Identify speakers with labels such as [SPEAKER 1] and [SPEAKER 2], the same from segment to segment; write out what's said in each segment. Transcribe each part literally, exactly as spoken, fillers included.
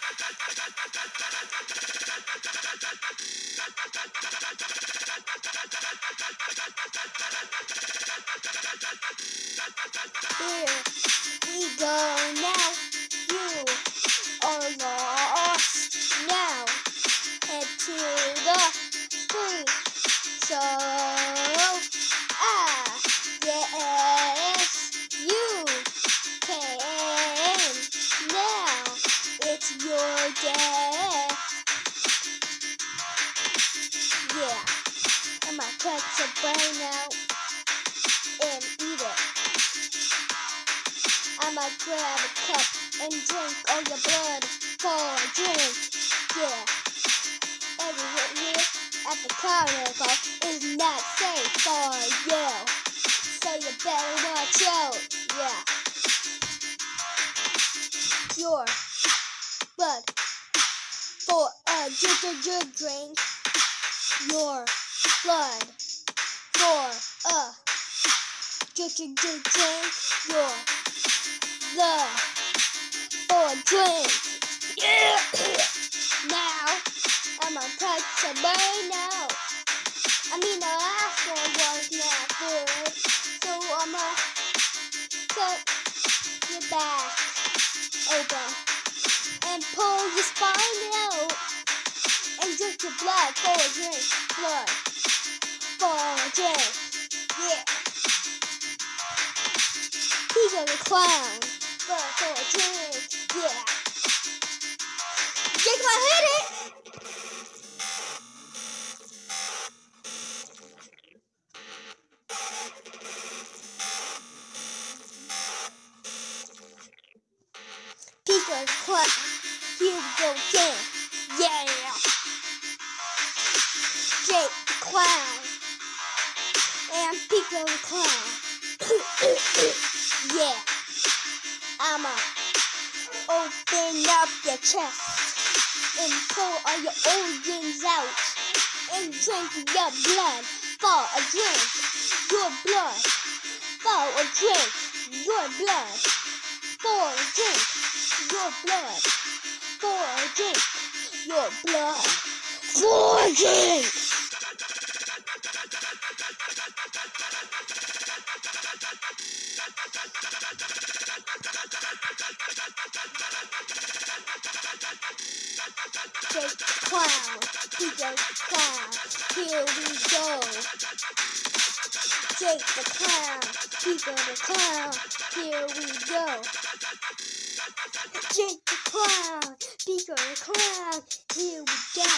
[SPEAKER 1] Here we go now. You are lost now. Head to the free show. Ah, yes, you can. Now it's your day. Yeah, I'ma cut your brain out and eat it. I'ma grab a cup and drink all your blood for a drink. Yeah, everyone here at the carnival is not safe for you, so you better watch out. Yeah, your blood for a drink, drink, drink. Your blood for a drink, drink, drink, drink. Your blood for a drink. Yeah. Now I'ma touch your brain out. I mean the last one was not good, so I'ma cut your back open and pull your spine out and drink your blood for a drink. Blood for a drink. Yeah. He's a clown. Blood for a drink. Yeah. Jake, I hit it. Pico the clown. Here we go again. Yeah. Jake the clown. And Pico the clown. Yeah. I'ma open up your chest and pull all your organs out and drink your blood for a drink. Your blood for a drink. Your blood for a drink. Your blood for a drink. Your blood for a drink. Jake the clown, Pico the clown, here we go. Jake the clown, Pico the clown, here we go. Jake the clown, Pico the clown, here we go.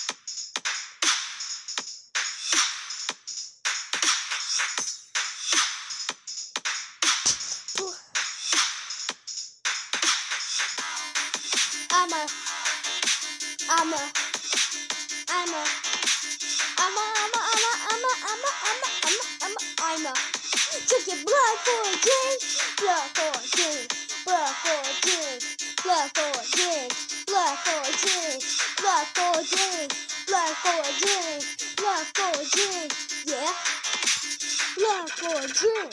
[SPEAKER 1] I'm a, I'm a, I'm a, I'm a, I'm a, I'm a, I'm a, I'm a, I'm a, I'm a, I'm a, drink your blood for a drink, blood for a drink, blood for a drink, blood for a drink, blood for a drink, blood for a drink, blood for a drink, blood for a drink, yeah, blood for a drink.